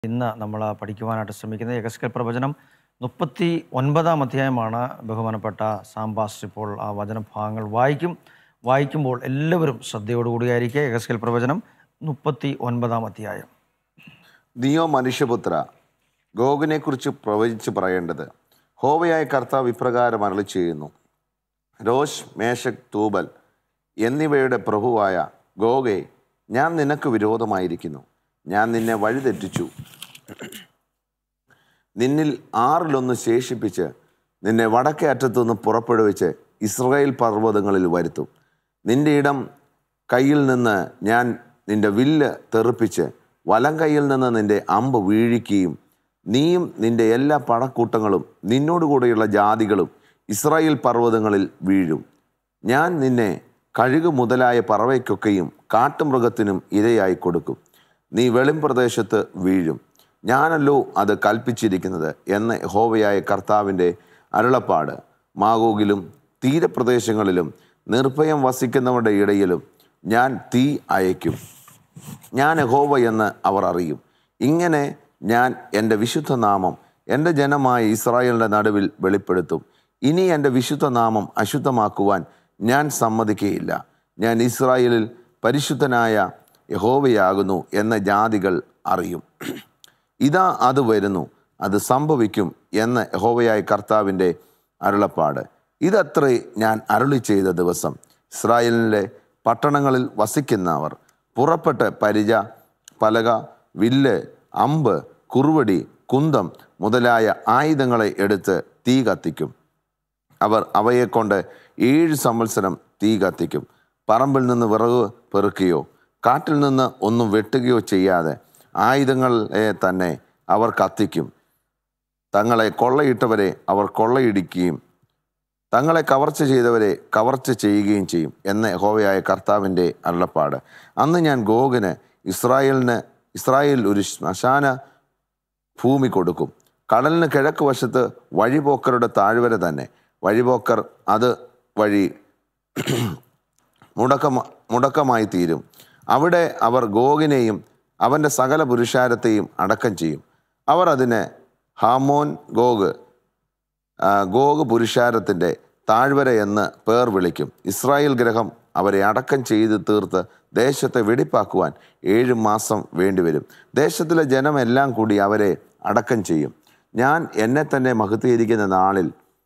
ഇന്ന് നമ്മൾ പഠിക്കുവാനായിട്ട് ശ്രമിക്കുന്നത് യഹസ്കേൽ പ്രവചനം 39 അധ്യായമാണ്. ബഹുമാനപ്പെട്ട സാം പാസ്റ്റർ ഇപ്പോൾ ആ വചനഭാഗങ്ങൾ വായിക്കുമ്പോൾ എല്ലാവരും ശ്രദ്ധയോടുകൂടിയായിരിക്കുക. യഹസ്കേൽ പ്രവചനം 39 അധ്യായം. നീയോ മനുഷ്യപുത്ര, ഗോഗിനെ കുറിച്ച് പ്രവചിച്ച് പറയേണ്ടത് യഹോവയായ കർത്താവ് ഇപ്രകാരം അരുളി ചെയ്യുന്നു. രോഷ്, മേശക്, തൂബൽ എന്നിവയുടെ പ്രഭുവായ ഗോഗേ, ഞാൻ നിനക്ക് വിരോധമായിരിക്കുന്നു. ഞാൻ നിന്നെ വഴിതെറ്റിച്ചു, നിന്നിൽ 1/6 ശേഷിപ്പിച്ച് നിന്നെ വടക്കേ അറ്റത്തുനിന്ന് പുറപ്പെടുവിച്ച് ഇസ്രായേൽ പർവ്വതങ്ങളിൽ വരുത്തും. നിന്റെ ഇടം കയ്യിൽ നിന്ന് ഞാൻ നിന്റെ വില്ല് തെറിപ്പിച്ച് വലം കയ്യിൽ നിന്ന് നിന്റെ അമ്പ് വീഴിക്കുകയും നീയും നിന്റെ എല്ലാ പടക്കൂട്ടങ്ങളും നിന്നോടുകൂടെയുള്ള ജാതികളും ഇസ്രായേൽ പർവ്വതങ്ങളിൽ വീഴും. ഞാൻ നിന്നെ കഴുകു മുതലായ പറവയ്ക്കൊക്കെയും കാട്ടുമൃഗത്തിനും ഇരയായി കൊടുക്കും. നീ വെളിംപ്രദേശത്ത് വീഴും. ഞാനല്ലോ അത് കൽപ്പിച്ചിരിക്കുന്നത് എന്ന് യഹോവയായ കർത്താവിൻ്റെ അരുളപ്പാട്. മാഗോഗിലും തീരപ്രദേശങ്ങളിലും നിർഭയം വസിക്കുന്നവരുടെ ഇടയിലും ഞാൻ തീ അയക്കും. ഞാൻ യഹോവ എന്ന് അവർ അറിയും. ഇങ്ങനെ ഞാൻ എൻ്റെ വിശുദ്ധ നാമം എൻ്റെ ജനമായ ഇസ്രായേലിൻ്റെ നടുവിൽ വെളിപ്പെടുത്തും. ഇനി എൻ്റെ വിശുദ്ധ നാമം അശുദ്ധമാക്കുവാൻ ഞാൻ സമ്മതിക്കുകയില്ല. ഞാൻ ഇസ്രായേലിൽ പരിശുദ്ധനായ യഹോവയാകുന്നു എന്ന ജാതികൾ അറിയും. ഇതാ അത് വരുന്നു, അത് സംഭവിക്കും എന്ന് യഹോവയായ കർത്താവിൻ്റെ അരുളപ്പാട്. ഇതത്രേ ഞാൻ അരുളി ചെയ്ത ദിവസം. ഇസ്രായേലിലെ പട്ടണങ്ങളിൽ വസിക്കുന്നവർ പുറപ്പെട്ട് പരിച, പലക, വില്ല്, അമ്പ്, കുറുവടി, കുന്തം മുതലായ ആയുധങ്ങളെ എടുത്ത് തീ കത്തിക്കും. അവർ അവയെക്കൊണ്ട് 7 സംവത്സരം തീ കത്തിക്കും. പറമ്പിൽ നിന്ന് വിറക് പെറുക്കുകയോ കാട്ടിൽ നിന്ന് ഒന്നും വെട്ടുകയോ ചെയ്യാതെ ആയുധങ്ങളെ തന്നെ അവർ കത്തിക്കും. തങ്ങളെ കൊള്ളയിട്ടവരെ അവർ കൊള്ളയിടിക്കുകയും തങ്ങളെ കവർച്ച ചെയ്തവരെ കവർച്ച ചെയ്യുകയും ചെയ്യും എന്ന് യഹോവയായ കർത്താവിൻ്റെ അരുളപ്പാട്. അന്ന് ഞാൻ ഗോഗിന് ഇസ്രായേൽ ഒരു ശ്മശാന ഭൂമി കൊടുക്കും. കടലിന് കിഴക്ക് വശത്ത് വഴിപോക്കരുടെ താഴ്വര തന്നെ. വഴിപോക്കർ അത് വഴി മുടക്കമായി തീരും. അവിടെ അവർ ഗോഗിനെയും അവൻ്റെ സകല പുരുഷാരത്തെയും അടക്കം ചെയ്യും. അവർ അതിന് ഹാമോൻ ഗോഗ് പുരുഷാരത്തിൻ്റെ താഴ്വര എന്ന് പേർ വിളിക്കും. ഇസ്രായേൽ ഗൃഹം അവരെ അടക്കം ചെയ്ത് തീർത്ത് ദേശത്തെ വെടിപ്പാക്കുവാൻ 7 മാസം വേണ്ടിവരും. ദേശത്തിലെ ജനമെല്ലാം കൂടി അവരെ അടക്കം ചെയ്യും. ഞാൻ എന്നെ തന്നെ മഹത്വീകരിക്കുന്ന നാളിൽ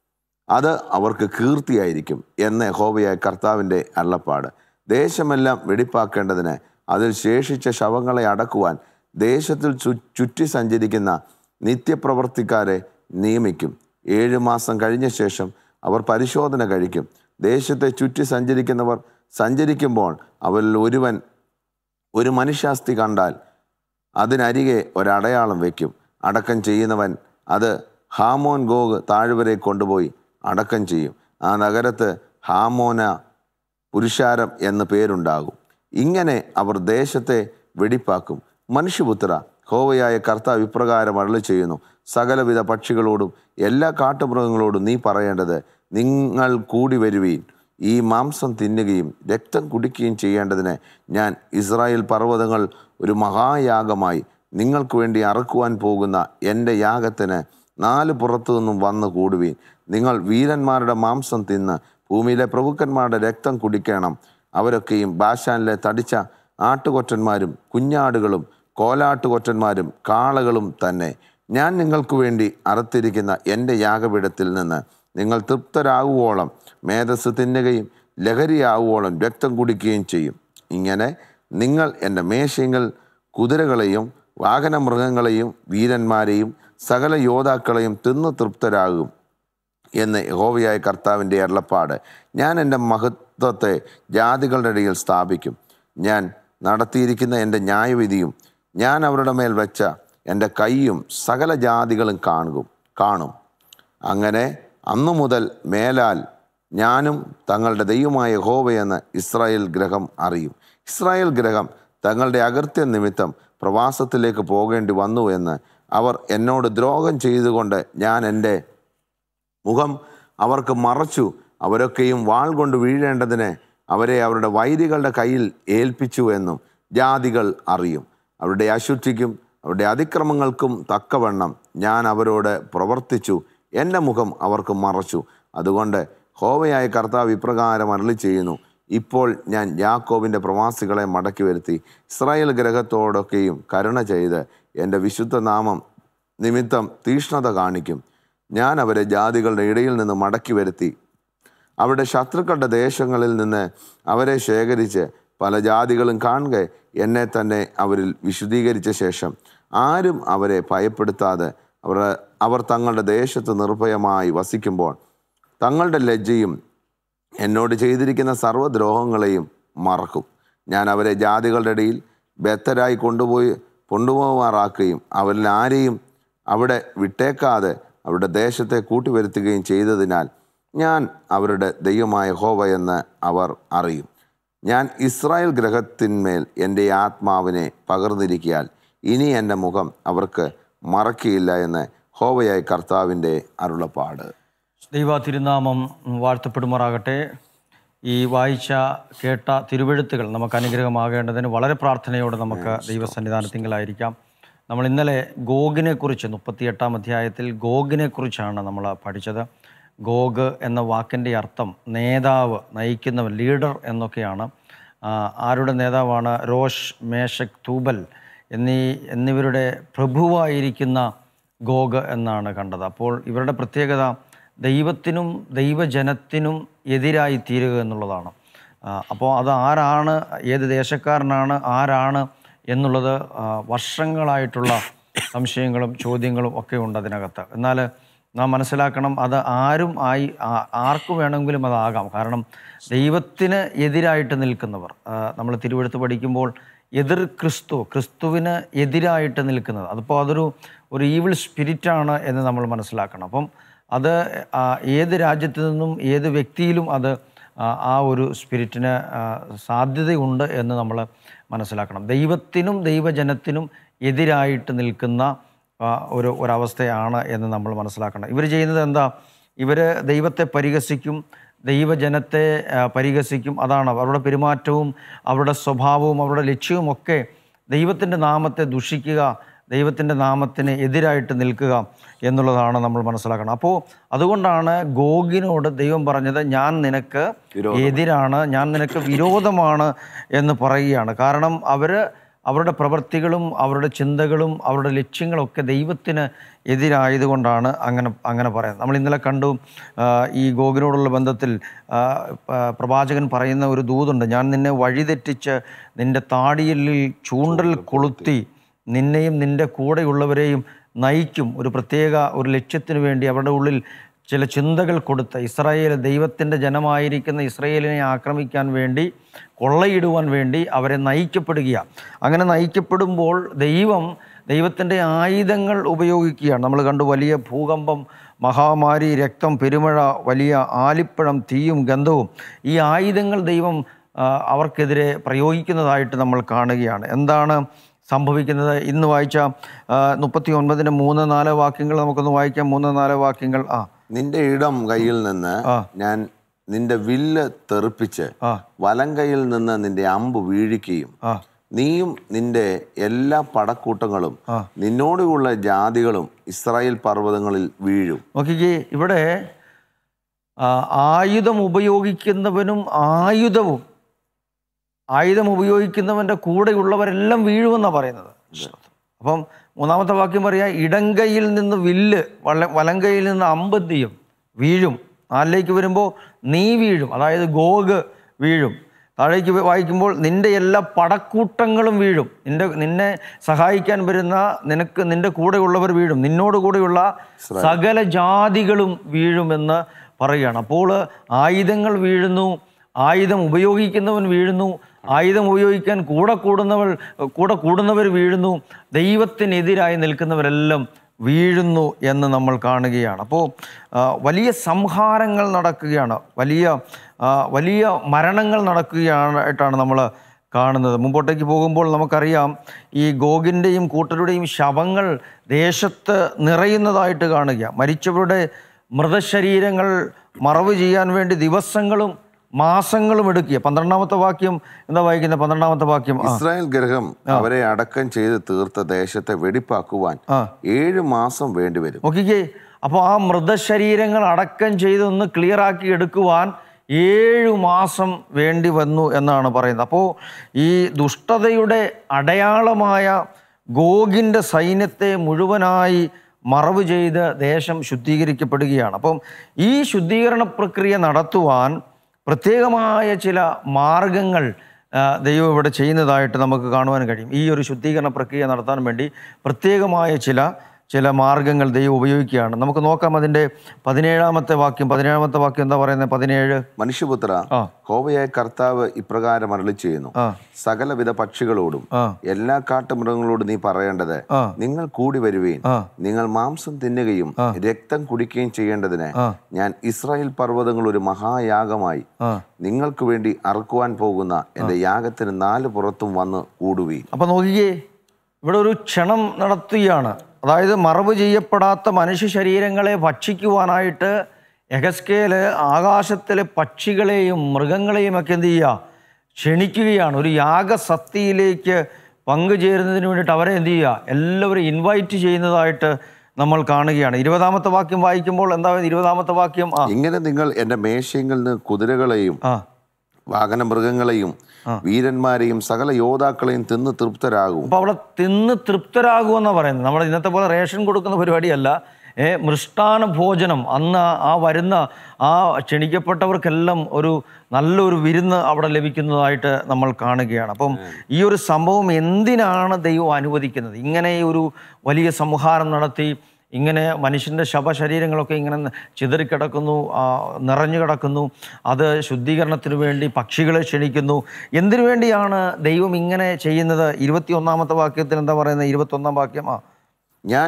അത് അവർക്ക് കീർത്തിയായിരിക്കും എന്ന് യഹോവയായ കർത്താവിൻ്റെ അരുളപ്പാട്. ദേശമെല്ലാം വെടിപ്പാക്കേണ്ടതിന് അതിൽ ശേഷിച്ച ശവങ്ങളെ അടക്കുവാൻ ദേശത്തിൽ ചുറ്റി സഞ്ചരിക്കുന്ന നിത്യപ്രവർത്തിക്കാരെ നിയമിക്കും. 7 മാസം കഴിഞ്ഞ ശേഷം അവർ പരിശോധന കഴിക്കും. ദേശത്തെ ചുറ്റി സഞ്ചരിക്കുന്നവർ സഞ്ചരിക്കുമ്പോൾ അവരിൽ ഒരുവൻ ഒരു മനുഷ്യാസ്ഥി കണ്ടാൽ അതിനരികെ ഒരടയാളം വയ്ക്കും. അടക്കം ചെയ്യുന്നവൻ അത് ഹാമോൻ ഗോഗ് താഴ്വരെ കൊണ്ടുപോയി അടക്കം ചെയ്യും. ആ നഗരത്ത് ഹാമോന പുരുഷാരം എന്ന് പേരുണ്ടാകും. ഇങ്ങനെ അവർ ദേശത്തെ വെടിപ്പാക്കും. മനുഷ്യപുത്ര, യഹോവയായ കർത്താവ് ഇപ്രകാരം അരുളി ചെയ്യുന്നു. സകലവിധ പക്ഷികളോടും എല്ലാ കാട്ടുമൃഗങ്ങളോടും നീ പറയേണ്ടത്, നിങ്ങൾ കൂടി വരുവീൻ, ഈ മാംസം തിന്നുകയും രക്തം കുടിക്കുകയും ചെയ്യേണ്ടതിന് ഞാൻ ഇസ്രായേൽ പർവ്വതങ്ങൾ ഒരു മഹായാഗമായി നിങ്ങൾക്ക് വേണ്ടി അറുക്കുവാൻ പോകുന്ന എൻ്റെ യാഗത്തിന് 4 പുറത്തു നിന്നും വന്ന് കൂടുവീൻ. നിങ്ങൾ വീരന്മാരുടെ മാംസം തിന്ന് ഭൂമിയിലെ പ്രഭുക്കന്മാരുടെ രക്തം കുടിക്കണം. അവരൊക്കെയും ബാശാനിലെ തടിച്ച ആട്ടുകൊറ്റന്മാരും കുഞ്ഞാടുകളും കോലാട്ടുകൊറ്റന്മാരും കാളകളും തന്നെ. ഞാൻ നിങ്ങൾക്ക് വേണ്ടി അറുത്തിരിക്കുന്ന എൻ്റെ യാഗപീഠത്തിൽ നിന്ന് നിങ്ങൾ തൃപ്തരാകുവോളം മേധസ് തിന്നുകയും ലഹരിയാവുവോളം രക്തം കുടിക്കുകയും ചെയ്യും. ഇങ്ങനെ നിങ്ങൾ എൻ്റെ മേശയിൽ കുതിരകളെയും വാഹനമൃഗങ്ങളെയും വീരന്മാരെയും സകല യോദ്ധാക്കളെയും തിന്നു തൃപ്തരാകും എന്ന് യഹോവയായ കർത്താവിൻ്റെ അരുളപ്പാട്. ഞാൻ എൻ്റെ മഹത്വത്തെ ജാതികളുടെ ഇടയിൽ സ്ഥാപിക്കും. ഞാൻ നടത്തിയിരിക്കുന്ന എൻ്റെ ന്യായവിധിയും ഞാൻ അവരുടെ മേൽ വെച്ച എൻ്റെ കൈയും സകല ജാതികളും കാണും. അങ്ങനെ അന്നു മുതൽ മേലാൽ ഞാനും തങ്ങളുടെ ദൈവമായ യഹോവയെന്ന് ഇസ്രായേൽ ഗൃഹം അറിയും. ഇസ്രായേൽ ഗൃഹം തങ്ങളുടെ അകൃത്യ നിമിത്തം പ്രവാസത്തിലേക്ക് പോകേണ്ടി വന്നു എന്ന് അവർ എന്നോട് ദ്രോഹം ചെയ്തുകൊണ്ട് ഞാൻ എൻ്റെ മുഖം അവർക്ക് മറച്ചു. അവരൊക്കെയും വാൾ കൊണ്ട് വീഴേണ്ടതിന് അവരെ അവരുടെ വൈരികളുടെ കയ്യിൽ ഏൽപ്പിച്ചു എന്നും ജാതികൾ അറിയും. അവരുടെ അശുദ്ധിക്കും അവരുടെ അതിക്രമങ്ങൾക്കും തക്കവണ്ണം ഞാൻ അവരോട് പ്രവർത്തിച്ചു. എൻ്റെ മുഖം അവർക്ക് മറച്ചു. അതുകൊണ്ട് യഹോവയായ കർത്താവ് ഇപ്രകാരം അരുളി ചെയ്യുന്നു: ഇപ്പോൾ ഞാൻ യാക്കോബിൻ്റെ പ്രവാസികളെ മടക്കി വരുത്തി ഇസ്രായേൽ ഗൃഹത്തോടൊക്കെയും കരുണ ചെയ്ത് എൻ്റെ വിശുദ്ധ നാമം നിമിത്തം തീഷ്ണത കാണിക്കും. ഞാൻ അവരെ ജാതികളുടെ ഇടയിൽ നിന്ന് മടക്കി വരുത്തി അവരുടെ ശത്രുക്കളുടെ ദേശങ്ങളിൽ നിന്ന് അവരെ ശേഖരിച്ച് പല ജാതികളും കാണുക എന്നെ തന്നെ അവരിൽ വിശുദ്ധീകരിച്ച ശേഷം ആരും അവരെ ഭയപ്പെടുത്താതെ അവർ തങ്ങളുടെ ദേശത്ത് നിർഭയമായി വസിക്കുമ്പോൾ തങ്ങളുടെ ലജ്ജയും എന്നോട് ചെയ്തിരിക്കുന്ന സർവ്വദ്രോഹങ്ങളെയും മറക്കും. ഞാൻ അവരെ ജാതികളുടെ ഇടയിൽ ബദ്ധരായി കൊണ്ടുപോകാറാക്കുകയും അവരിൽ ആരെയും അവിടെ വിട്ടേക്കാതെ അവരുടെ ദേശത്തെ കൂട്ടിവരുത്തുകയും ചെയ്തതിനാൽ ഞാൻ അവരുടെ ദൈവമായ യഹോവ എന്ന് അവർ അറിയും. ഞാൻ ഇസ്രായേൽ ഗൃഹത്തിന്മേൽ എൻ്റെ ആത്മാവിനെ പകർന്നിരിക്കയാൽ ഇനി എൻ്റെ മുഖം അവർക്ക് മറക്കിയില്ല എന്ന് യഹോവയായ കർത്താവിൻ്റെ അരുളപ്പാട്. ദൈവ തിരുനാമം വാഴ്ത്തപ്പെടുമാറാകട്ടെ. ഈ വായിച്ച കേട്ട തിരുവെഴുത്തുകൾ നമുക്ക് അനുഗ്രഹമാകേണ്ടതിന് വളരെ പ്രാർത്ഥനയോടെ നമുക്ക് ദൈവസന്നിധാനത്തിങ്കലായിരിക്കാം. നമ്മൾ ഇന്നലെ ഗോഗിനെ കുറിച്ച് 38-ാം അധ്യായത്തിൽ ഗോഗിനെ കുറിച്ചാണ് നമ്മൾ പഠിച്ചത്. ഗോഗ് എന്ന വാക്കിൻ്റെ അർത്ഥം നേതാവ്, നയിക്കുന്നവൻ, ലീഡർ എന്നൊക്കെയാണ്. ആരുടെ നേതാവാണ്? രോഷ്, മേശക്, തൂബൽ എന്നിവരുടെ പ്രഭുവായിരിക്കുന്ന ഗോഗ് എന്നാണ് കണ്ടത്. അപ്പോൾ ഇവരുടെ പ്രത്യേകത ദൈവത്തിനും ദൈവജനത്തിനും എതിരായി തീരുക എന്നുള്ളതാണ്. അപ്പോൾ അത് ആരാണ്, ഏത് ദേശക്കാരനാണ്, ആരാണ് എന്നുള്ളത് വർഷങ്ങളായിട്ടുള്ള സംശയങ്ങളും ചോദ്യങ്ങളും ഒക്കെ ഉണ്ട് അതിനകത്ത്. എന്നാൽ നാം മനസ്സിലാക്കണം, അത് ആർക്ക് വേണമെങ്കിലും അതാകാം. കാരണം ദൈവത്തിന് എതിരായിട്ട് നിൽക്കുന്നവർ, നമ്മൾ തിരുവെഴുത്ത് പഠിക്കുമ്പോൾ എതിർ ക്രിസ്തുവിന് എതിരായിട്ട് നിൽക്കുന്നത്, അതിപ്പോൾ അതൊരു ഈവിൾ സ്പിരിറ്റാണ് എന്ന് നമ്മൾ മനസ്സിലാക്കണം. അപ്പം അത് ഏത് രാജ്യത്തു നിന്നും ഏത് വ്യക്തിയിലും അത് ആ ഒരു സ്പിരിറ്റിന് സാധ്യതയുണ്ട് എന്ന് നമ്മൾ മനസ്സിലാക്കണം. ദൈവത്തിനും ദൈവജനത്തിനും എതിരായിട്ട് നിൽക്കുന്ന ഒരവസ്ഥയാണ് എന്ന് നമ്മൾ മനസ്സിലാക്കണം. ഇവർ ചെയ്യുന്നത് എന്താ? ഇവർ ദൈവത്തെ പരിഹസിക്കും, ദൈവജനത്തെ പരിഹസിക്കും. അതാണ് അവരുടെ പെരുമാറ്റവും അവരുടെ സ്വഭാവവും അവരുടെ ലക്ഷ്യവും ഒക്കെ ദൈവത്തിൻ്റെ നാമത്തെ ദുഷിക്കുക, ദൈവത്തിൻ്റെ നാമത്തിന് എതിരായിട്ട് നിൽക്കുക എന്നുള്ളതാണ് നമ്മൾ മനസ്സിലാക്കണം. അപ്പോൾ അതുകൊണ്ടാണ് ഗോഗിനോട് ദൈവം പറഞ്ഞത്, ഞാൻ നിനക്ക് എതിരാണ്, ഞാൻ നിനക്ക് വിരോധമാണ് എന്ന് പറയുകയാണ്. കാരണം അവരുടെ പ്രവൃത്തികളും അവരുടെ ചിന്തകളും അവരുടെ ലക്ഷ്യങ്ങളൊക്കെ ദൈവത്തിന് എതിരായതുകൊണ്ടാണ് അങ്ങനെ പറയുന്നത്. നമ്മൾ ഇന്നലെ കണ്ടു, ഈ ഗോഗിനോടുള്ള ബന്ധത്തിൽ പ്രവാചകൻ പറയുന്ന ഒരു ദൂതുണ്ട്: ഞാൻ നിന്നെ വഴിതെറ്റിച്ച് നിൻ്റെ താടിയലിൽ ചൂണ്ടൽ കൊളുത്തി നിന്നെയും നിൻ്റെ കൂടെയുള്ളവരെയും നയിക്കും. ഒരു ലക്ഷ്യത്തിന് വേണ്ടി അവരുടെ ഉള്ളിൽ ചില ചിന്തകൾ കൊടുത്ത് ദൈവത്തിൻ്റെ ജനമായിരിക്കുന്ന ഇസ്രായേലിനെ ആക്രമിക്കാൻ വേണ്ടി, കൊള്ളയിടുവാൻ വേണ്ടി അവരെ നയിക്കപ്പെടുകയാണ്. അങ്ങനെ നയിക്കപ്പെടുമ്പോൾ ദൈവത്തിൻ്റെ ആയുധങ്ങൾ ഉപയോഗിക്കുകയാണ്. നമ്മൾ കണ്ടു, വലിയ ഭൂകമ്പം, മഹാമാരി, രക്തം, പെരുമഴ, വലിയ ആലിപ്പഴം, തീയും ഗന്ധവും. ഈ ആയുധങ്ങൾ ദൈവം അവർക്കെതിരെ പ്രയോഗിക്കുന്നതായിട്ട് നമ്മൾ കാണുകയാണ്. എന്താണ് സംഭവിക്കുന്നത്? ഇന്ന് വായിച്ച 39-ന്റെ 3-4 വാക്യങ്ങൾ നമുക്കൊന്ന് വായിക്കാം. 3-4 വാക്യങ്ങൾ. നിന്റെ ഇടം കയ്യിൽ നിന്ന് ഞാൻ നിന്റെ വില്ല് തെറിപ്പിച്ച് വലം കയ്യിൽ നിന്ന് നിന്റെ അമ്പ് വീഴിക്കുകയും നീയും നിന്റെ എല്ലാ പടക്കൂട്ടങ്ങളും നിന്നോടുള്ള ജാതികളും ഇസ്രായേൽ പർവ്വതങ്ങളിൽ വീഴും. നോക്കിക്കേ, ഇവിടെ ആയുധം ഉപയോഗിക്കുന്നവനും ആയുധം ഉപയോഗിക്കുന്നവൻ്റെ കൂടെയുള്ളവരെല്ലാം വീഴുമെന്നാണ് പറയുന്നത്. അപ്പം 3-ാമത്തെ വാക്യം പറയാ, ഇടങ്കയിൽ നിന്ന് വില്ല്, വലങ്കയിൽ നിന്ന് അമ്പത്തിയും വീഴും. 4ലേക്ക് വരുമ്പോൾ നീ വീഴും, അതായത് ഗോഗ് വീഴും. താഴേക്ക് വായിക്കുമ്പോൾ നിന്റെ എല്ലാ പടക്കൂട്ടങ്ങളും വീഴും. നിന്നെ സഹായിക്കാൻ വരുന്ന നിന്റെ കൂടെയുള്ളവർ വീഴും, നിന്നോട് കൂടെയുള്ള സകല ജാതികളും വീഴുമെന്ന് പറയുകയാണ്. അപ്പോൾ ആയുധങ്ങൾ വീഴുന്നു, ആയുധം ഉപയോഗിക്കുന്നവൻ വീഴുന്നു, ആയുധം ഉപയോഗിക്കാൻ കൂടെ കൂടുന്നവർ വീഴുന്നു, ദൈവത്തിനെതിരായി നിൽക്കുന്നവരെല്ലാം വീഴുന്നു എന്ന് നമ്മൾ കാണുകയാണ്. അപ്പോൾ വലിയ സംഹാരങ്ങൾ നടക്കുകയാണ്, വലിയ മരണങ്ങൾ നടക്കുകയായിട്ടാണ് നമ്മൾ കാണുന്നത്. മുമ്പോട്ടേക്ക് പോകുമ്പോൾ നമുക്കറിയാം, ഈ ഗോഗിൻ്റെയും കൂട്ടരുടെയും ശവങ്ങൾ ദേശത്ത് നിറയുന്നതായിട്ട് കാണുക. മരിച്ചവരുടെ മൃതശരീരങ്ങൾ മറവ് ചെയ്യാൻ വേണ്ടി ദിവസങ്ങളും മാസങ്ങളും എടുക്കുക. 12-ാമത്തെ വാക്യം എന്താ വായിക്കുന്നത്? 12-ാമത്തെ വാക്യം, ഇസ്രായേൽ ഗൃഹം അവരെ അടക്കം ചെയ്ത് തീർത്ത ദേശത്തെ വെടിപ്പാക്കുവാൻ 7 മാസം വേണ്ടിവരും. നോക്കിക്കേ, അപ്പോൾ ആ മൃതശരീരങ്ങൾ അടക്കം ചെയ്തൊന്ന് ക്ലിയർ ആക്കി എടുക്കുവാൻ 7 മാസം വേണ്ടി വന്നു എന്നാണ് പറയുന്നത്. അപ്പോൾ ഈ ദുഷ്ടതയുടെ അടയാളമായ ഗോഗിൻ്റെ സൈന്യത്തെ മുഴുവനായി മറവ് ചെയ്ത് ദേശം ശുദ്ധീകരിക്കപ്പെടുകയാണ്. അപ്പം ഈ ശുദ്ധീകരണ പ്രക്രിയ നടത്തുവാൻ പ്രത്യേകമായ ചില മാർഗങ്ങൾ ദൈവം ഇവിടെ ചെയ്യുന്നതായിട്ട് നമുക്ക് കാണുവാൻ കഴിയും. ഈ ഒരു ശുദ്ധീകരണ പ്രക്രിയ നടത്താൻ വേണ്ടി പ്രത്യേകമായ ചില മാർഗങ്ങൾ ദൈവം ഉപയോഗിക്കുകയാണ്. നമുക്ക് നോക്കാം അതിൻ്റെ 17-ാമത്തെ വാക്യം. 17-ാമത്തെ വാക്യം എന്താ പറയുന്നത്? 17. മനുഷ്യപുത്ര, യഹോവയായ കർത്താവ് ഇപ്രകാരം അരുളി ചെയ്യുന്നു, സകലവിധ പക്ഷികളോടും എല്ലാ കാട്ടുമൃഗങ്ങളോടും നീ പറയേണ്ടത്, നിങ്ങൾ കൂടി വരുവീൻ, നിങ്ങൾ മാംസം തിന്നുകയും രക്തം കുടിക്കുകയും ചെയ്യേണ്ടതിന് ഞാൻ ഇസ്രായേൽ പർവ്വതങ്ങൾ ഒരു മഹായാഗമായി നിങ്ങൾക്ക് വേണ്ടി അറുക്കുവാൻ പോകുന്ന എന്റെ യാഗത്തിന് 4 പുറത്തും വന്ന് കൂടുവീൻ. അപ്പൊ നോക്കിയേ, ഇവിടെ ഒരു ക്ഷണം നടത്തുകയാണ്. അതായത് മറവ് ചെയ്യപ്പെടാത്ത മനുഷ്യ ശരീരങ്ങളെ ഭക്ഷിക്കുവാനായിട്ട് യെഹെസ്കേൽ ആകാശത്തിലെ പക്ഷികളെയും മൃഗങ്ങളെയും ഒക്കെ എന്ത് ചെയ്യുക? ക്ഷണിക്കുകയാണ്. ഒരു യാഗസദ്യയിലേക്ക് പങ്കുചേരുന്നതിന് വേണ്ടിയിട്ട് അവരെ എന്ത് ചെയ്യുക? എല്ലാവരും ഇൻവൈറ്റ് ചെയ്യുന്നതായിട്ട് നമ്മൾ കാണുകയാണ്. 20-ാമത്തെ വാക്യം വായിക്കുമ്പോൾ എന്താ? 20-ാമത്തെ വാക്യം, ഇങ്ങനെ നിങ്ങൾ എൻ്റെ മേശയിൽ നിന്ന് കുതിരകളെയും വാഹന മൃഗങ്ങളെയും വീരന്മാരെയും സകല യോദ്ധാക്കളെയും തിന്ന് തൃപ്തരാകും. അപ്പൊ അവിടെ തിന്ന് തൃപ്തരാകുമെന്നാണ് പറയുന്നത്. നമ്മൾ ഇന്നത്തെ പോലെ റേഷൻ കൊടുക്കുന്ന പരിപാടിയല്ല. മൃഷ്ടാന ഭോജനം, അന്ന് വരുന്ന ക്ഷണിക്കപ്പെട്ടവർക്കെല്ലാം നല്ലൊരു വിരുന്ന് അവിടെ ലഭിക്കുന്നതായിട്ട് നമ്മൾ കാണുകയാണ്. അപ്പം ഈ ഒരു സംഭവം എന്തിനാണ് ദൈവം അനുവദിക്കുന്നത്? ഇങ്ങനെ ഒരു വലിയ സംഹാരം നടത്തി ഇങ്ങനെ മനുഷ്യൻ്റെ ശവശരീരങ്ങളൊക്കെ ഇങ്ങനെ ചിതറിക്കിടക്കുന്നു, നിറഞ്ഞു കിടക്കുന്നു. അത് ശുദ്ധീകരണത്തിന് വേണ്ടി പക്ഷികളെ ക്ഷണിക്കുന്നു. എന്തിനു വേണ്ടിയാണ് ദൈവം ഇങ്ങനെ ചെയ്യുന്നത്? 21-ാമത്തെ വാക്യത്തിൽ എന്താ പറയുന്നത്? 21-ാം വാക്യം, ഞാൻ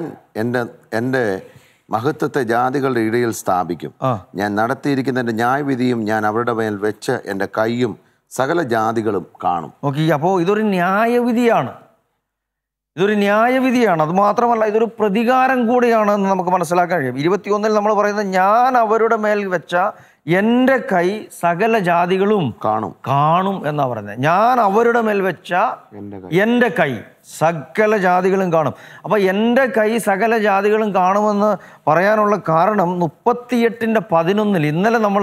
എൻ്റെ മഹത്വത്തെ ജാതികളുടെ ഇടയിൽ സ്ഥാപിക്കും. ഞാൻ നടത്തിയിരിക്കുന്ന എൻ്റെ ന്യായവിധിയും ഞാൻ അവരുടെ മേൽ വെച്ച് എൻ്റെ കൈയും സകല ജാതികളും കാണും. ഓക്കെ, അപ്പോൾ ഇതൊരു ന്യായവിധിയാണ്. അത് മാത്രമല്ല, ഇതൊരു പ്രതികാരം കൂടിയാണ് എന്ന് നമുക്ക് മനസ്സിലാക്കാൻ കഴിയും. 21-ൽ നമ്മൾ പറയുന്നത്, ഞാൻ അവരുടെ മേൽ വെച്ച എൻ്റെ കൈ സകല ജാതികളും കാണും എന്നാ പറയുന്നത്. ഞാൻ അവരുടെ മേൽ വെച്ച എൻ്റെ കൈ സകല ജാതികളും കാണും. അപ്പം എൻ്റെ കൈ സകല ജാതികളും കാണുമെന്ന് പറയാനുള്ള കാരണം 38-11, ഇന്നലെ നമ്മൾ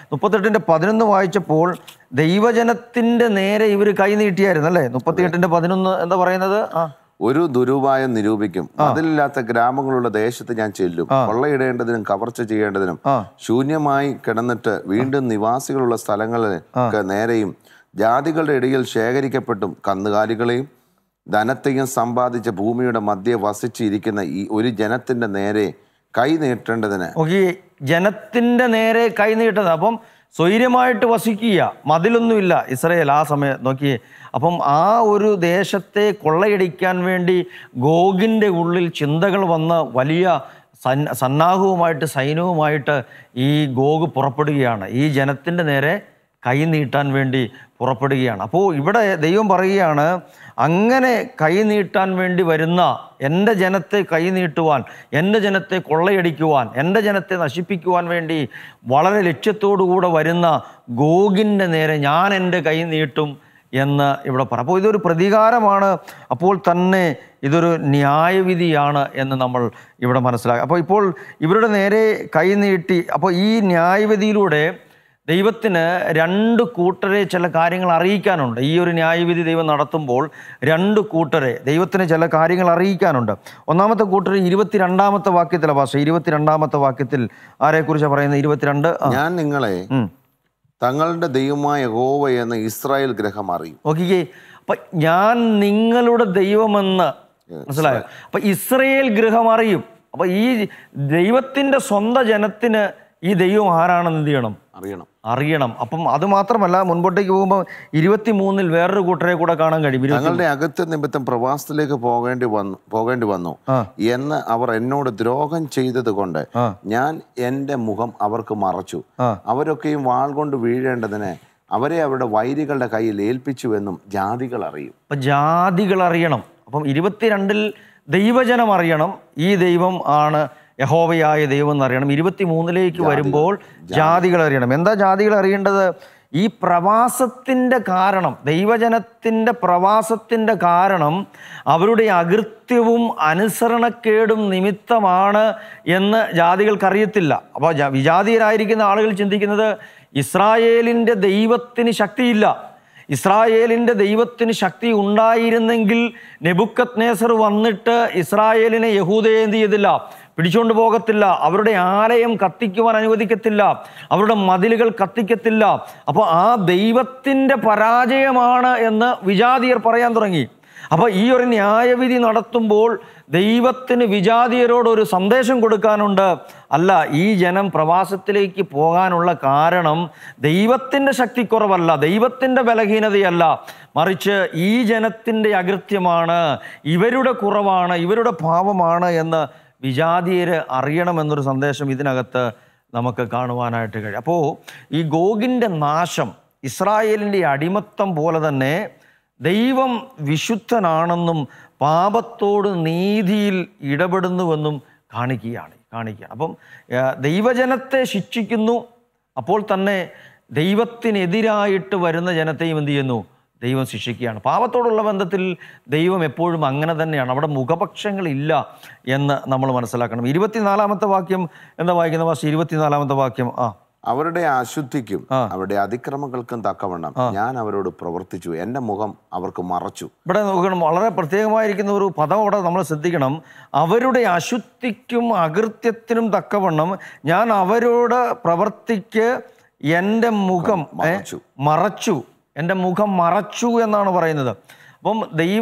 38-11 വായിച്ചപ്പോൾ ദൈവജനത്തിൻ്റെ നേരെ ഇവർ കൈ നീട്ടിയായിരുന്നു അല്ലേ? 38-11 എന്താ പറയുന്നത്? ഒരു ദുരുപായം നിരൂപിക്കും, അതിലില്ലാത്ത ഗ്രാമങ്ങളുള്ള ദേശത്ത് ഞാൻ ചെല്ലും, കൊള്ളയിടേണ്ടതിനും കവർച്ച ചെയ്യേണ്ടതിനും ശൂന്യമായി കിടന്നിട്ട് വീണ്ടും നിവാസികളുള്ള സ്ഥലങ്ങൾക്ക് നേരെയും ജാതികളുടെ ഇടയിൽ ശേഖരിക്കപ്പെട്ടും കന്നുകാലികളെയും ധനത്തെയും സമ്പാദിച്ച ഭൂമിയുടെ മധ്യേ വസിച്ചിരിക്കുന്ന ഈ ഒരു ജനത്തിന്റെ നേരെ കൈ നീട്ടേണ്ടതിന്. ജനത്തിന്റെ നേരെ കൈ നീട്ടുന്നത്. അപ്പം സ്വൈര്യമായിട്ട് വസിക്കുക, മതിലൊന്നുമില്ല ഇസ്രായേൽ ആ സമയം. നോക്കിയേ, അപ്പം ആ ഒരു ദേശത്തെ കൊള്ളയടിക്കാൻ വേണ്ടി ഗോഗിൻ്റെ ഉള്ളിൽ ചിന്തകൾ വന്ന് വലിയ സന്നാഹവുമായിട്ട് സൈന്യവുമായിട്ട് ഈ ഗോഗ് പുറപ്പെടുകയാണ്. ഈ ജനത്തിൻ്റെ നേരെ കൈ നീട്ടാൻ വേണ്ടി പുറപ്പെടുകയാണ്. അപ്പോൾ ഇവിടെ ദൈവം പറയുകയാണ്, അങ്ങനെ കൈ നീട്ടാൻ വേണ്ടി വരുന്ന എൻ്റെ ജനത്തെ കൈ നീട്ടുവാൻ, എൻ്റെ ജനത്തെ കൊള്ളയടിക്കുവാൻ, എൻ്റെ ജനത്തെ നശിപ്പിക്കുവാൻ വേണ്ടി വളരെ ലക്ഷ്യത്തോടുകൂടെ വരുന്ന ഗോഗിൻ്റെ നേരെ ഞാൻ എൻ്റെ കൈ നീട്ടും എന്ന് ഇവിടെ പറ. അപ്പോൾ ഇതൊരു പ്രതികാരമാണ്, അപ്പോൾ തന്നെ ഇതൊരു ന്യായവിധിയാണ് എന്ന് നമ്മൾ ഇവിടെ മനസ്സിലാക്കുക. അപ്പോൾ ഇപ്പോൾ ഇവരുടെ നേരെ കൈ നീട്ടി. അപ്പോൾ ഈ ന്യായവിധിയിലൂടെ ദൈവത്തിന് 2 കൂട്ടരെ ചില കാര്യങ്ങൾ അറിയിക്കാനുണ്ട്. ഈ ഒരു ന്യായവിധി ദൈവം നടത്തുമ്പോൾ 2 കൂട്ടരെ ദൈവത്തിന് ചില കാര്യങ്ങൾ അറിയിക്കാനുണ്ട്. ഒന്നാമത്തെ കൂട്ടർ 22-ാമത്തെ വാക്യത്തിലാണ് ഭാഷ. 22-ാമത്തെ വാക്യത്തിൽ ആരെക്കുറിച്ചാണ് പറയുന്നത്? 22, ഞാൻ നിങ്ങളെ തങ്ങളുടെ ദൈവമായ യഹോവ എന്ന ഇസ്രായേൽ ഗൃഹം അറിയും. ഓക്കെ, അപ്പൊ ഞാൻ നിങ്ങളുടെ ദൈവമെന്ന് മനസ്സിലായോ? അപ്പൊ ഇസ്രായേൽ ഗൃഹം അറിയും. അപ്പൊ ഈ ദൈവത്തിന്റെ സ്വന്തം ജനത്തിന് ഈ ദൈവം ആരാണെന്ന് എന്ത് ചെയ്യണം? അറിയണം. അപ്പം അത് മാത്രമല്ല, മുൻപോട്ടേക്ക് പോകുമ്പോൾ 23-ൽ വേറൊരു കൂട്ടരെ കൂടെ കാണാൻ കഴിയും. തങ്ങളുടെ അകത്ത് നിമിത്തം പ്രവാസത്തിലേക്ക് പോകേണ്ടി വന്നു എന്ന് അവർ എന്നോട് ദ്രോഹം ചെയ്തത് കൊണ്ട് ഞാൻ എൻ്റെ മുഖം അവർക്ക് മറച്ചു. അവരൊക്കെയും വാൾ കൊണ്ട് വീഴേണ്ടതിന് അവരെ അവരുടെ വൈരികളുടെ കയ്യിൽ ഏൽപ്പിച്ചുവെന്നും ജാതികൾ അറിയും. അപ്പം ജാതികൾ അറിയണം. അപ്പം 22-ൽ ദൈവജനം അറിയണം, ഈ ദൈവം ആണ് യഹോവയായ ദൈവം എന്നറിയണം. 23-ലേക്ക് വരുമ്പോൾ ജാതികൾ അറിയണം. എന്താ ജാതികൾ അറിയേണ്ടത്? ഈ പ്രവാസത്തിൻ്റെ കാരണം, ദൈവജനത്തിൻ്റെ പ്രവാസത്തിൻ്റെ കാരണം അവരുടെ അകൃത്യവും അനുസരണക്കേടും നിമിത്തമാണ് എന്ന് ജാതികൾക്കറിയത്തില്ല. അപ്പോൾ വിജാതീയരായിരിക്കുന്ന ആളുകൾ ചിന്തിക്കുന്നത് ഇസ്രായേലിൻ്റെ ദൈവത്തിന് ശക്തിയില്ല, ഇസ്രായേലിൻ്റെ ദൈവത്തിന് ശക്തി ഉണ്ടായിരുന്നെങ്കിൽ നെബൂഖദ്നേസർ വന്നിട്ട് ഇസ്രായേലിനെ യഹൂദയെ എന്ത് ചെയ്തില്ല, പിടിച്ചുകൊണ്ട് പോകത്തില്ല, അവരുടെ ആലയം കത്തിക്കുവാൻ അനുവദിക്കത്തില്ല, അവരുടെ മതിലുകൾ കത്തിക്കത്തില്ല. അപ്പോൾ ആ ദൈവത്തിൻ്റെ പരാജയമാണ് എന്ന് വിജാതീയർ പറയാൻ തുടങ്ങി. അപ്പോൾ ഈ ഒരു ന്യായവിധി നടത്തുമ്പോൾ ദൈവത്തിന് വിജാതീയരോടൊരു സന്ദേശം കൊടുക്കാനുണ്ട്. അല്ല, ഈ ജനം പ്രവാസത്തിലേക്ക് പോകാനുള്ള കാരണം ദൈവത്തിൻ്റെ ശക്തിക്കുറവല്ല, ദൈവത്തിൻ്റെ ബലഹീനതയല്ല, മറിച്ച് ഈ ജനത്തിൻ്റെ അകൃത്യമാണ്, ഇവരുടെ കുറവാണ്, ഇവരുടെ പാപമാണ് എന്ന് വിജാതീയർ അറിയണമെന്നൊരു സന്ദേശം ഇതിനകത്ത് നമുക്ക് കാണുവാനായിട്ട് കഴിയും. അപ്പോൾ ഈ ഗോഗിൻ്റെ നാശം ഇസ്രായേലിൻ്റെ അടിമത്തം പോലെ തന്നെ ദൈവം വിശുദ്ധനാണെന്നും പാപത്തോട് നീതിയിൽ ഇടപെടുന്നുവെന്നും കാണിക്കുകയാണ്. അപ്പം ദൈവജനത്തെ ശിക്ഷിക്കുന്നു, അപ്പോൾ തന്നെ ദൈവത്തിനെതിരായിട്ട് വരുന്ന ജനത്തെയും എന്ത് ചെയ്യുന്നു, ദൈവം ശിക്ഷിക്കുകയാണ്. പാപത്തോടുള്ള ബന്ധത്തിൽ ദൈവം എപ്പോഴും അങ്ങനെ തന്നെയാണ്, അവിടെ മുഖപക്ഷങ്ങളില്ല എന്ന് നമ്മൾ മനസ്സിലാക്കണം. 24-ാമത്തെ വാക്യം എന്താ വായിക്കുന്ന ഭാഷ? 24-ാമത്തെ വാക്യം. അവരുടെ അശുദ്ധിക്കും അവരുടെ അതിക്രമങ്ങൾക്കും തക്കവണ്ണം ഞാൻ അവരോട് പ്രവർത്തിച്ചു, എൻ്റെ മുഖം അവർക്ക് മറച്ചു. ഇവിടെ നോക്കണം, വളരെ പ്രത്യേകമായിരിക്കുന്ന ഒരു പദം അവിടെ നമ്മൾ ശ്രദ്ധിക്കണം. അവരുടെ അശുദ്ധിക്കും അകൃത്യത്തിനും തക്കവണ്ണം ഞാൻ അവരോട് പ്രവർത്തിക്ക് എൻ്റെ മുഖം മറച്ചു, എൻ്റെ മുഖം മറച്ചു എന്നാണ് പറയുന്നത്. അപ്പം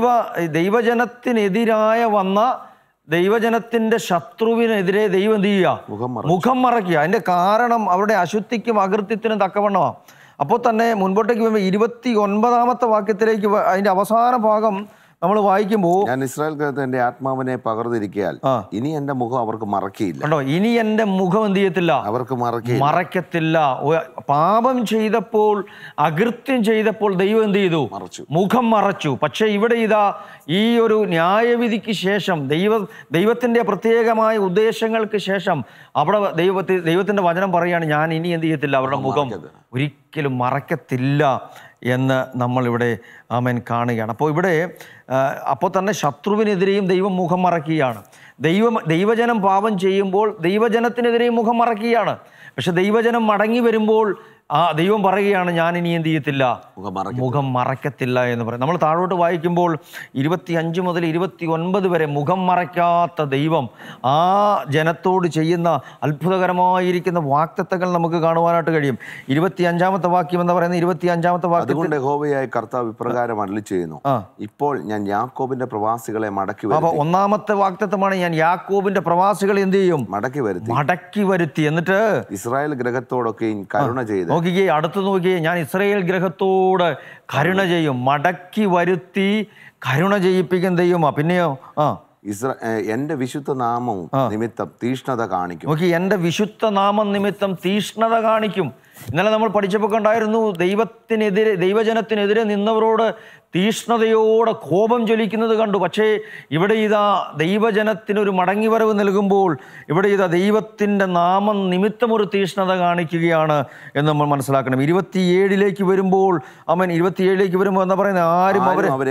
ദൈവജനത്തിനെതിരായ വന്ന ദൈവജനത്തിൻ്റെ ശത്രുവിനെതിരെ ദൈവം എന്ത് ചെയ്യുക? മുഖം മറയ്ക്കുക. അതിൻ്റെ കാരണം അവരുടെ അശുദ്ധിക്കും അകൃത്യത്തിനും തക്കവണ്ണമാണ്. അപ്പോൾ തന്നെ മുൻപോട്ടേക്ക് വരുമ്പോൾ 29-ാമത്തെ വാക്യത്തിലേക്ക് അതിൻ്റെ അവസാന ഭാഗം നമ്മൾ വായിക്കുമ്പോൾ, ഞാൻ ഇസ്രായേൽ ഗൃഹത്തിൽ എൻ്റെ ആത്മാവിനെ പകർന്നിരിക്കയാൽ ഇനി എൻ്റെ മുഖം അവർക്ക് മറക്കിയില്ല. കണ്ടോ, ഇനി എൻ്റെ മുഖം എന്ത് ചെയ്യത്തില്ല, അവർക്ക് മറക്കത്തില്ല. പാപം ചെയ്തപ്പോൾ, അകൃത്യം ചെയ്തപ്പോൾ ദൈവം എന്ത് ചെയ്തു? മുഖം മറച്ചു. പക്ഷെ ഇവിടെ ഇതാ ഈ ഒരു ന്യായവിധിക്ക് ശേഷം, ദൈവത്തിൻ്റെ പ്രത്യേകമായ ഉദ്ദേശങ്ങൾക്ക് ശേഷം അവിടെ ദൈവത്തിൻ്റെ വചനം പറയുകയാണ്, ഞാൻ ഇനി എന്ത് ചെയ്യത്തില്ല, അവരുടെ മുഖം ഒരിക്കലും മറക്കത്തില്ല എന്ന് നമ്മളിവിടെ കാണുകയാണ്. അപ്പോൾ ഇവിടെ അപ്പോൾ തന്നെ ശത്രുവിനെതിരെയും ദൈവം മുഖം മറക്കുകയാണ്. ദൈവജനം പാപം ചെയ്യുമ്പോൾ ദൈവജനത്തിനെതിരെയും മുഖം മറക്കുകയാണ്. പക്ഷെ ദൈവജനം മടങ്ങി വരുമ്പോൾ ദൈവം പറയുകയാണ്, ഞാൻ ഇനി എന്ത് ചെയ്യത്തില്ല, മുഖം മറക്കത്തില്ല എന്ന് പറയും. നമ്മൾ താഴോട്ട് വായിക്കുമ്പോൾ 25 മുതൽ 29 വരെ മുഖം മറയ്ക്കാത്ത ദൈവം ആ ജനത്തോട് ചെയ്യുന്ന അത്ഭുതകരമായിരിക്കുന്ന വാഗ്ദത്തങ്ങൾ നമുക്ക് കാണുവാനായിട്ട് കഴിയും. 25-ാമത്തെ വാക്യം എന്ന് പറയുന്നത് 25-ാമത്തെ വാക്യം, അതുകൊണ്ട് യഹോവയായ കർത്താവ് ഇപ്രകാരം അരുളി ചെയ്യുന്നു, ഇപ്പോൾ ഞാൻ യാക്കോബിന്റെ പ്രവാസികളെ മടക്കി വരുത്തി. അപ്പൊ ഒന്നാമത്തെ വാഗ്ദത്തമാണ്, ഞാൻ യാക്കോബിന്റെ പ്രവാസികളെ എന്ത് ചെയ്യും? മടക്കി വരുത്തി. എന്നിട്ട് ഇസ്രായേൽ ഗ്രഹത്തോടൊക്കെ കരുണ ചെയ്ത്, നോക്കിക്കേ, അടുത്ത് നോക്കിയേ, ഞാൻ ഇസ്രായേൽ ഗ്രഹത്തോട് കരുണ ചെയ്യും. മടക്കി വരുത്തി കരുണ ചെയ്യിപ്പിക്കും ദൈവമാ. പിന്നെയോ എന്റെ വിശുദ്ധ നാമവും നിമിത്തം തീഷ്ണത കാണിക്കും. നോക്കി, എന്റെ വിശുദ്ധ നാമം നിമിത്തം തീഷ്ണത കാണിക്കും. ഇന്നലെ നമ്മൾ പഠിച്ചപ്പോൾ കണ്ടായിരുന്നു, ദൈവജനത്തിനെതിരെ നിന്നവരോട് തീഷ്ണതയോടെ കോപം ജ്വലിക്കുന്നത് കണ്ടു. പക്ഷേ ഇവിടെ ഇതാ ദൈവജനത്തിനൊരു മടങ്ങിവരവ് നൽകുമ്പോൾ ഇവിടെ ഇതാ ദൈവത്തിൻ്റെ നാമം നിമിത്തം ഒരു തീഷ്ണത കാണിക്കുകയാണ് എന്ന് നമ്മൾ മനസ്സിലാക്കണം. 27-ലേക്ക് വരുമ്പോൾ 27-ലേക്ക് വരുമ്പോൾ എന്താ പറയുന്നത്? ആരും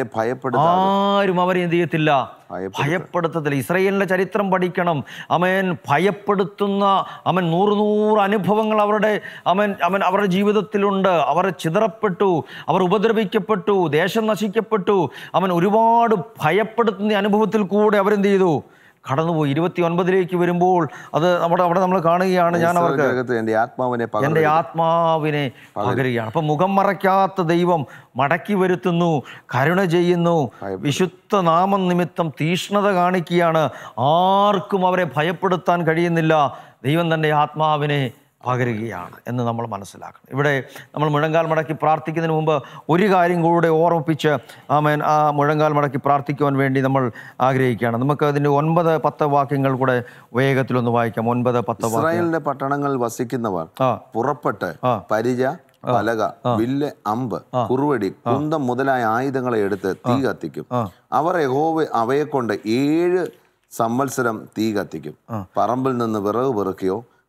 അവരെ എന്ത് ചെയ്യത്തില്ല, ഭയപ്പെടുത്തത്തില്ല. ഇസ്രായേലിന്റെ ചരിത്രം പഠിക്കണം. ഭയപ്പെടുത്തുന്ന 100 അനുഭവങ്ങൾ അവരുടെ ജീവിതത്തിലുണ്ട്. അവർ ചിതറപ്പെട്ടു, അവർ ഉപദ്രവിക്കപ്പെട്ടു, ദേശം നശിക്കപ്പെട്ടു. ഒരുപാട് ഭയപ്പെടുത്തുന്ന അനുഭവത്തിൽ കൂടെ അവരെന്ത് ചെയ്തു? കടന്നുപോയി. 29-ലേക്ക് വരുമ്പോൾ അത് അവിടെ നമ്മൾ കാണുകയാണ്, ഞാൻ അവർക്ക് എൻ്റെ ആത്മാവിനെ പകരുകയാണ്. അപ്പം മുഖം മറയ്ക്കാത്ത ദൈവം മടക്കി വരുത്തുന്നു, കരുണ ചെയ്യുന്നു, വിശുദ്ധ നാമം നിമിത്തം തീഷ്ണത കാണിക്കുകയാണ്. ആർക്കും അവരെ ഭയപ്പെടുത്താൻ കഴിയുന്നില്ല. ദൈവം തൻ്റെ ആത്മാവിനെ പകരുകയാണ് എന്ന് നമ്മൾ മനസ്സിലാക്കണം. ഇവിടെ നമ്മൾ മുഴങ്കാൽ മടക്കി പ്രാർത്ഥിക്കുന്നതിന് മുമ്പ് ഒരു കാര്യം കൂടെ ഓർമ്മിപ്പിച്ച് ആ മുഴങ്കാൽ മടക്കി പ്രാർത്ഥിക്കുവാൻ വേണ്ടി നമ്മൾ ആഗ്രഹിക്കുകയാണ്. നമുക്ക് അതിൻ്റെ 9-10 വാക്യങ്ങൾ കൂടെ വേഗത്തിലൊന്ന് വായിക്കാം. 9-10 ഇസ്രായേലിന്റെ പട്ടണങ്ങളിൽ വസിക്കുന്നവർ പുറപ്പെട്ട് പരിച, പലക, വില്ല്, അമ്പ്, കുറുവടി, കുന്തം മുതലായ ആയുധങ്ങളെ എടുത്ത് തീ കത്തിക്കും. അവർ അവയെ കൊണ്ട് 7 സംവത്സരം തീ കത്തിക്കും. പറമ്പിൽ നിന്ന് വിറക് പെറുക്കിയോ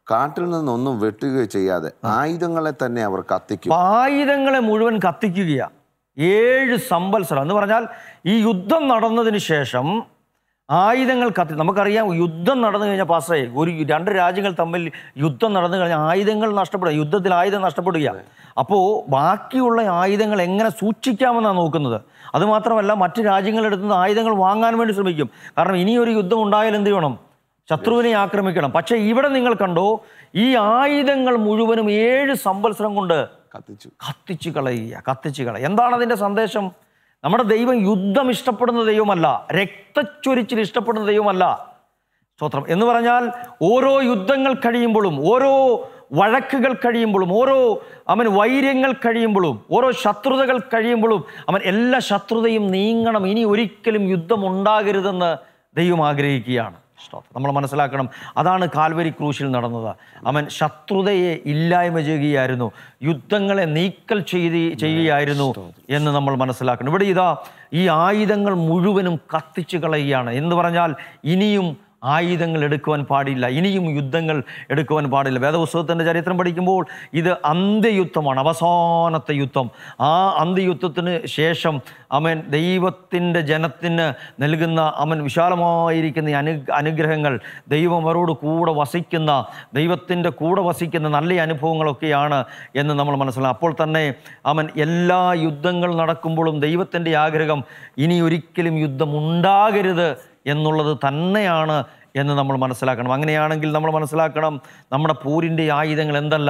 കാട്ടിൽ നിന്നൊന്നും വെട്ടുകയോ ചെയ്യാതെ ആയുധങ്ങളെ തന്നെ അവർ കത്തിക്കും. ആയുധങ്ങളെ മുഴുവൻ കത്തിക്കുകയാണ്. 7 സംവത്സരം എന്ന് പറഞ്ഞാൽ ഈ യുദ്ധം നടന്നതിന് ശേഷം ആയുധങ്ങൾ നമുക്കറിയാം, യുദ്ധം നടന്നു കഴിഞ്ഞാൽ പാസ്റ്ററേ, ഒരു 2 രാജ്യങ്ങൾ തമ്മിൽ യുദ്ധം നടന്നു കഴിഞ്ഞാൽ ആയുധങ്ങൾ നഷ്ടപ്പെടുക, യുദ്ധത്തിൽ ആയുധം നഷ്ടപ്പെടുക. അപ്പോൾ ബാക്കിയുള്ള ആയുധങ്ങൾ എങ്ങനെ സൂക്ഷിക്കാമെന്നാണ് നോക്കുന്നത്. അതുമാത്രമല്ല, മറ്റ് രാജ്യങ്ങളെടുത്തുനിന്ന് ആയുധങ്ങൾ വാങ്ങാൻ വേണ്ടി ശ്രമിക്കും. കാരണം ഇനിയൊരു യുദ്ധം ഉണ്ടായാൽ എന്ത് ചെയ്യണം? ശത്രുവിനെ ആക്രമിക്കണം. പക്ഷേ ഇവിടെ നിങ്ങൾ കണ്ടോ, ഈ ആയുധങ്ങൾ മുഴുവനും 7 സംവത്സരം കൊണ്ട് കത്തിച്ചു കളയുക. എന്താണ് അതിൻ്റെ സന്ദേശം? നമ്മുടെ ദൈവം യുദ്ധം ഇഷ്ടപ്പെടുന്ന ദൈവമല്ല, രക്തച്ചൊരിച്ചിൽ ഇഷ്ടപ്പെടുന്ന ദൈവമല്ല. സ്തോത്രം. എന്ന് പറഞ്ഞാൽ ഓരോ യുദ്ധങ്ങൾ കഴിയുമ്പോഴും, ഓരോ വഴക്കുകൾ കഴിയുമ്പോഴും, ഓരോ വൈര്യങ്ങൾ കഴിയുമ്പോഴും, ഓരോ ശത്രുതകൾ കഴിയുമ്പോഴും എല്ലാ ശത്രുതയും നീങ്ങണം. ഇനി ഒരിക്കലും യുദ്ധം ഉണ്ടാകരുതെന്ന് ദൈവം ആഗ്രഹിക്കുകയാണ്. നമ്മൾ മനസ്സിലാക്കണം, അതാണ് കാൽവരി ക്രൂശിൽ നടന്നത്. ശത്രുതയെ ഇല്ലായ്മ ചെയ്യുകയായിരുന്നു, യുദ്ധങ്ങളെ നീക്കൽ ചെയ്യുകയായിരുന്നു എന്ന് നമ്മൾ മനസ്സിലാക്കണം. ഇവിടെ ഇതാ ഈ ആയുധങ്ങൾ മുഴുവനും കത്തിച്ചു കളയുകയാണ്. എന്ന് പറഞ്ഞാൽ ഇനിയും ആയുധങ്ങൾ എടുക്കുവാൻ പാടില്ല, ഇനിയും യുദ്ധങ്ങൾ എടുക്കുവാൻ പാടില്ല. വേദപുസ്തകത്തിൻ്റെ ചരിത്രം പഠിക്കുമ്പോൾ ഇത് അന്ത്യയുദ്ധമാണ്, അവസാനത്തെ യുദ്ധം. ആ അന്ത്യയുദ്ധത്തിന് ശേഷം ദൈവത്തിൻ്റെ ജനത്തിന് നൽകുന്ന വിശാലമായിരിക്കുന്ന അനുഗ്രഹങ്ങൾ, ദൈവം അവരോട് കൂടെ വസിക്കുന്ന, ദൈവത്തിൻ്റെ കൂടെ വസിക്കുന്ന നല്ല അനുഭവങ്ങളൊക്കെയാണ് എന്ന് നമ്മൾ മനസ്സിലാക്കും. അപ്പോൾ തന്നെ എല്ലാ യുദ്ധങ്ങൾ നടക്കുമ്പോഴും ദൈവത്തിൻ്റെ ആഗ്രഹം ഇനി ഒരിക്കലും യുദ്ധം ഉണ്ടാകരുത് എന്നുള്ളത് തന്നെയാണ് എന്ന് നമ്മൾ മനസ്സിലാക്കണം. അങ്ങനെയാണെങ്കിൽ നമ്മൾ മനസ്സിലാക്കണം, നമ്മുടെ പോരിൻ്റെ ആയുധങ്ങൾ എന്തല്ല?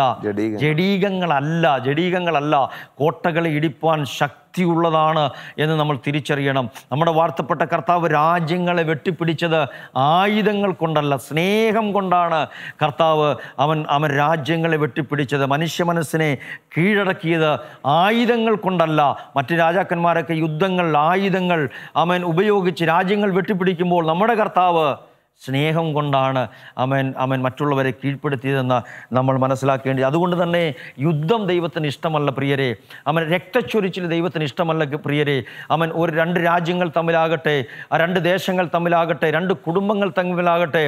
ജഡീകങ്ങളല്ല, കോട്ടകളെ ഇടിപ്പാൻ ശക്തിയുള്ളതാണ് എന്ന് നമ്മൾ തിരിച്ചറിയണം. നമ്മുടെ വാഴ്ത്തപ്പെട്ട കർത്താവ് രാജ്യങ്ങളെ വെട്ടിപ്പിടിച്ചത് ആയുധങ്ങൾ കൊണ്ടല്ല, സ്നേഹം കൊണ്ടാണ് കർത്താവ് അവൻ രാജ്യങ്ങളെ വെട്ടിപ്പിടിച്ചത്. മനുഷ്യ മനസ്സിനെ കീഴടക്കിയത് ആയുധങ്ങൾ കൊണ്ടല്ല. മറ്റ് രാജാക്കന്മാരൊക്കെ ആയുധങ്ങൾ ഉപയോഗിച്ച് രാജ്യങ്ങൾ വെട്ടിപ്പിടിക്കുമ്പോൾ നമ്മുടെ കർത്താവ് സ്നേഹം കൊണ്ടാണ് മറ്റുള്ളവരെ കീഴ്പ്പെടുത്തിയതെന്ന് നമ്മൾ മനസ്സിലാക്കേണ്ടി. അതുകൊണ്ട് തന്നെ യുദ്ധം ദൈവത്തിന് ഇഷ്ടമല്ല പ്രിയരെ. രക്തച്ചൊരിച്ചിൽ ദൈവത്തിന് ഇഷ്ടമല്ല പ്രിയരെ. ഒരു 2 രാജ്യങ്ങൾ തമ്മിലാകട്ടെ, 2 ദേശങ്ങൾ തമ്മിലാകട്ടെ, 2 കുടുംബങ്ങൾ തമ്മിലാകട്ടെ,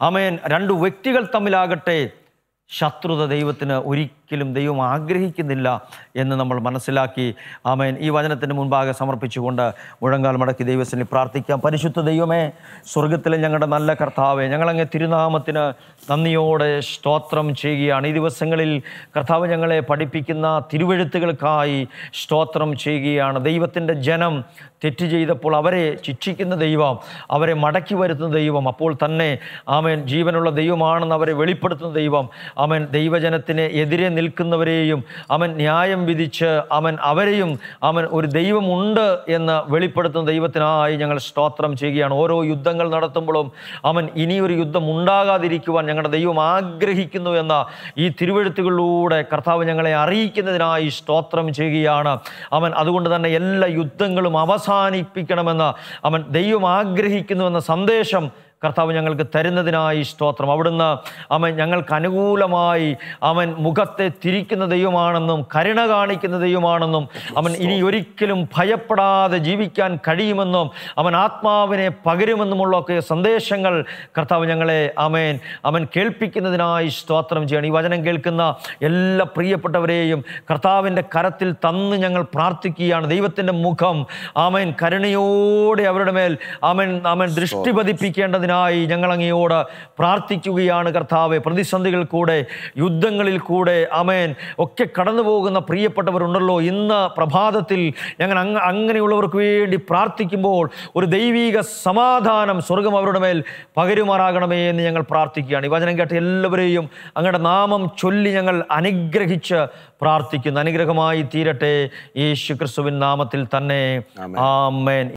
2 വ്യക്തികൾ തമ്മിലാകട്ടെ, ശത്രുത ഒരിക്കലും ദൈവം ആഗ്രഹിക്കുന്നില്ല എന്ന് നമ്മൾ മനസ്സിലാക്കി ഈ വചനത്തിന് മുൻപാകെ സമർപ്പിച്ചുകൊണ്ട് മുഴങ്കാൽ മടക്കി ദൈവസന്നിധിയിൽ പ്രാർത്ഥിക്കാം. പരിശുദ്ധ ദൈവമേ, സ്വർഗത്തിലെ ഞങ്ങളുടെ നല്ല കർത്താവേ, ഞങ്ങളങ്ങ് തിരുനാമത്തിന് നന്ദിയോടെ സ്തോത്രം ചെയ്യുകയാണ്. ഈ ദിവസങ്ങളിൽ കർത്താവ് ഞങ്ങളെ പഠിപ്പിക്കുന്ന തിരുവെഴുത്തുകൾക്കായി സ്തോത്രം ചെയ്യുകയാണ്. ദൈവത്തിൻ്റെ ജനം തെറ്റ് ചെയ്തപ്പോൾ അവരെ ശിക്ഷിക്കുന്ന ദൈവം, അവരെ മടക്കി വരുത്തുന്ന ദൈവം, അപ്പോൾ തന്നെ ജീവനുള്ള ദൈവമാണെന്ന് അവരെ വെളിപ്പെടുത്തുന്ന ദൈവം, ദൈവജനത്തിന് എതിരെ നിൽക്കുന്നവരെയും ന്യായം വിധിച്ച് അവരെയും ഒരു ദൈവമുണ്ട് എന്ന് വെളിപ്പെടുത്തുന്ന ദൈവത്തിനായി ഞങ്ങൾ സ്തോത്രം ചെയ്യുകയാണ്. ഓരോ യുദ്ധങ്ങൾ നടത്തുമ്പോഴും ഇനിയൊരു യുദ്ധം ഉണ്ടാകാതിരിക്കുവാൻ ഞങ്ങളുടെ ദൈവം ആഗ്രഹിക്കുന്നു എന്ന ഈ തിരുവെഴുത്തുകളിലൂടെ കർത്താവ് ഞങ്ങളെ അറിയിക്കുന്നതിനായി സ്തോത്രം ചെയ്യുകയാണ്. അതുകൊണ്ട് തന്നെ എല്ലാ യുദ്ധങ്ങളും അവസാനിപ്പിക്കണമെന്ന് ദൈവം ആഗ്രഹിക്കുന്നുവെന്ന സന്ദേശം കർത്താവ് ഞങ്ങൾക്ക് തരുന്നതിനായി സ്തോത്രം. അവിടുന്ന് ഞങ്ങൾക്ക് അനുകൂലമായി മുഖത്തെ തിരിക്കുന്ന ദൈവമാണെന്നും കരുണ കാണിക്കുന്ന ദൈവമാണെന്നും ഇനി ഒരിക്കലും ഭയപ്പെടാതെ ജീവിക്കാൻ കഴിയുമെന്നും ആത്മാവിനെ പകരുമെന്നുമുള്ളൊക്കെ സന്ദേശങ്ങൾ കർത്താവ് ഞങ്ങളെ കേൾപ്പിക്കുന്നതിനായി സ്തോത്രം ചെയ്യണം. ഈ വചനം കേൾക്കുന്ന എല്ലാ പ്രിയപ്പെട്ടവരെയും കർത്താവിൻ്റെ കരത്തിൽ തന്ന് ഞങ്ങൾ പ്രാർത്ഥിക്കുകയാണ്. ദൈവത്തിൻ്റെ മുഖം കരുണയോടെ അവരുടെ മേൽ ദൃഷ്ടി പതിപ്പിക്കേണ്ടതിന് ഞങ്ങൾ അങ്ങയോട് പ്രാർത്ഥിക്കുകയാണ് കർത്താവെ. പ്രതിസന്ധികൾ കൂടെ, യുദ്ധങ്ങളിൽ കൂടെ ഒക്കെ കടന്നു പോകുന്ന പ്രിയപ്പെട്ടവരുണ്ടല്ലോ. ഇന്ന് പ്രഭാതത്തിൽ ഞങ്ങൾ അങ്ങനെയുള്ളവർക്ക് വേണ്ടി പ്രാർത്ഥിക്കുമ്പോൾ ഒരു ദൈവിക സമാധാനം സ്വർഗം അവരുടെ മേൽ പകരുമാറാകണമേ എന്ന് ഞങ്ങൾ പ്രാർത്ഥിക്കുകയാണ്. ഈ വചനം കേട്ട എല്ലാവരെയും അങ്ങയുടെ നാമം ചൊല്ലി ഞങ്ങൾ അനുഗ്രഹിച്ച് പ്രാർത്ഥിക്കുന്നു. അനുഗ്രഹമായി തീരട്ടെ യേശു ക്രിസ്തുവിൻ നാമത്തിൽ തന്നെ. ആമേൻ.